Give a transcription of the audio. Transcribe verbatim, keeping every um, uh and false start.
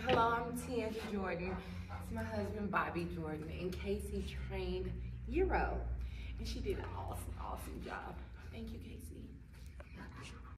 Hello, I'm Tiandra Jordan. It's my husband, Bobby Jordan, and Casey trained Euro. And she did an awesome, awesome job. Thank you, Casey.